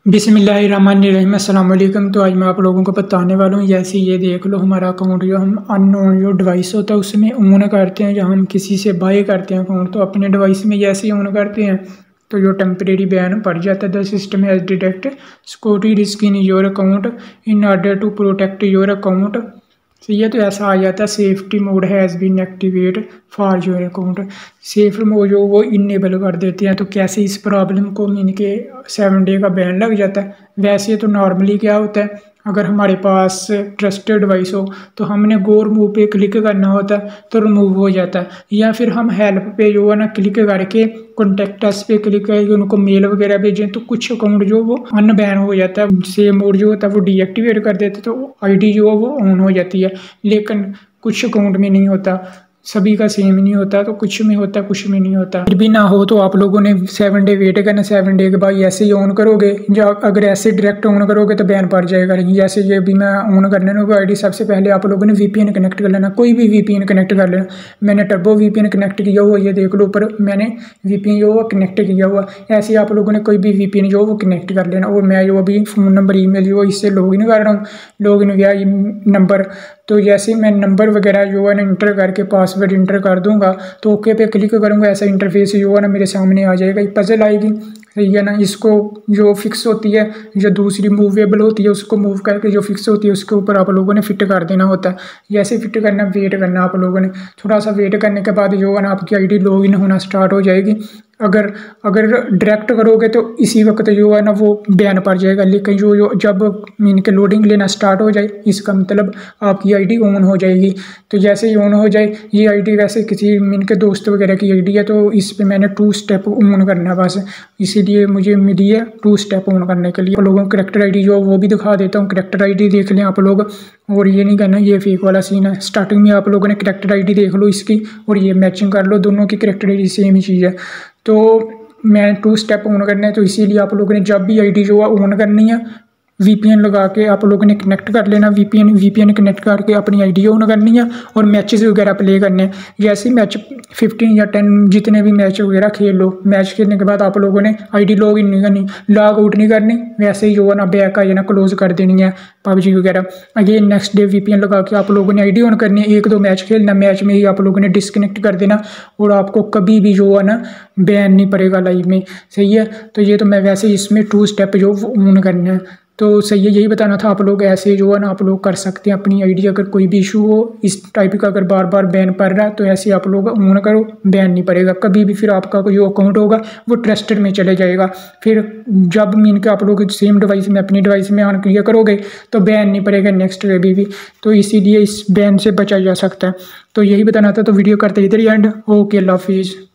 बिस्मिल्लाहिर्रहमानिर्रहीम अस्सलाम वालेकुम। तो आज मैं आप लोगों को बताने वाला हूँ। जैसे ये देख लो, हमारा अकाउंट जो हम अननोन जो डिवाइस होता है उसमें ऑन करते हैं, जहाँ हम किसी से बाय करते हैं अकाउंट, तो अपने डिवाइस में जैसे ही ऑन करते हैं तो जो टेम्परेरी बैन पड़ जाता है। The system has detect security risk in your account in order to protect your account. सही है, तो ऐसा आ जाता है safety mode has been activate for your account. Safe mode जो वो इनेबल कर देते हैं। तो कैसे इस प्रॉब्लम को मीन के 7 डे का बैन लग जाता है। वैसे तो नॉर्मली क्या होता है, अगर हमारे पास ट्रस्टेड डिवाइस हो तो हमने गो रिमूव पे क्लिक करना होता है तो रिमूव हो जाता है, या फिर हम हेल्प पे जो है ना क्लिक करके कॉन्टेक्ट्स पे क्लिक करके उनको मेल वगैरह भेजें तो कुछ अकाउंट जो वो अनबैन हो जाता है। सेम मोड जो होता है वो डीएक्टिवेट कर देते तो आईडी जो है वो ऑन हो जाती है। लेकिन कुछ अकाउंट में नहीं होता, सभी का सेम नहीं होता, तो कुछ में होता है कुछ में नहीं होता। फिर भी ना हो तो आप लोगों ने 7 डे वेट करना। 7 डे के बाद ऐसे ही ऑन करोगे, जो अगर ऐसे डायरेक्ट ऑन करोगे तो बैन पड़ जाएगा। जैसे ये भी मैं ऑन करने को आईडी, सबसे पहले आप लोगों ने वीपीएन कनेक्ट कर लेना, कोई भी वीपीएन कनेक्ट कर लेना। मैंने टर्बो वीपीएन कनेक्ट किया हुआ, ये देख लो ऊपर मैंने वीपीएन जो वो कनेक्ट किया हुआ। ऐसे ही आप लोगों ने कोई भी वीपीएन जो वो कनेक्ट कर लेना। और मैं जो अभी फ़ोन नंबर ईमेल जो इससे लॉगिन कर रहा हूँ, लॉगिन किया नंबर, तो जैसे मैं नंबर वगैरह जो है ना इंटर करके पासवर्ड इंटर कर दूंगा तो ओके पे क्लिक करूंगा, ऐसा इंटरफेस जो है ना मेरे सामने आ जाएगा। एक पजल आएगी, सही है ना। इसको जो फिक्स होती है, जो दूसरी मूवेबल होती है उसको मूव करके जो फिक्स होती है उसके ऊपर आप लोगों ने फिट कर देना होता है। जैसे फिट करना, वेट करना आप लोगों ने। थोड़ा सा वेट करने के बाद जो है ना आपकी आईडी लॉगिन होना स्टार्ट हो जाएगी। अगर डायरेक्ट करोगे तो इसी वक्त जो है ना वो बैन पड़ जाएगा। लेकिन जो जब मीन के लोडिंग लेना स्टार्ट हो जाए, इसका मतलब आपकी आईडी ऑन हो जाएगी। तो जैसे ही ऑन हो जाए, ये आईडी वैसे किसी मीन के दोस्त वगैरह की आईडी है, तो इस पे मैंने 2 स्टेप ऑन करना है बस, इसीलिए मुझे मिली है 2 स्टेप ऑन करने के लिए। आप लोगों को करेक्टर आईडी जो वो भी दिखा देता हूँ। करेक्टर आईडी देख लें आप लोग, और ये नहीं करना ये फेक वाला सीन है। स्टार्टिंग में आप लोगों ने करेक्टर आईडी देख लो इसकी, और ये मैचिंग कर लो, दोनों की करेक्टर आईडी सेम ही चीज़ है। तो मैं 2 स्टेप ऑन करना है, तो इसीलिए आप लोगों ने जब भी आईडी जो है ऑन करनी है, वीपीएन लगा के आप लोगों ने कनेक्ट कर लेना। वीपीएन कनेक्ट करके अपनी आईडी ऑन करनी है और मैचेस वगैरह प्ले करने हैं। जैसे मैच 15 या 10 जितने भी मैच वगैरह खेल लो, मैच खेलने के बाद आप लोगों ने आईडी लॉग इन नहीं करनी, लॉग आउट नहीं करनी, वैसे ही जो है ना बैक या ना क्लोज कर देनी है पबजी वगैरह। अगेन नेक्स्ट डे वीपीएन लगा के आप लोगों ने आईडी ऑन करनी है। 1-2 मैच खेलना, मैच में ही आप लोगों ने डिस्कनेक्ट कर देना, और आपको कभी भी जो है ना बैन नहीं पड़ेगा लाइव में। सही है, तो ये तो मैं वैसे इसमें 2 स्टेप जो ऑन करना है। तो सही है, यही बताना था। आप लोग ऐसे जो है ना आप लोग कर सकते हैं अपनी आईडी। अगर कोई भी इशू हो इस टाइप का, अगर बार बार बैन पड़ रहा है, तो ऐसे आप लोग ऑन करो, बैन नहीं पड़ेगा कभी भी। फिर आपका जो अकाउंट होगा वो ट्रस्टेड में चले जाएगा। फिर जब मीन के आप लोग सेम डिवाइस में अपनी डिवाइस में ऑन क्लियर करोगे तो बैन नहीं पड़ेगा नेक्स्ट कभी भी। तो इसीलिए इस बैन से बचा जा सकता है। तो यही बताना था। तो वीडियो करते इधर ही एंड। ओके, अल्लाह हाफिज़।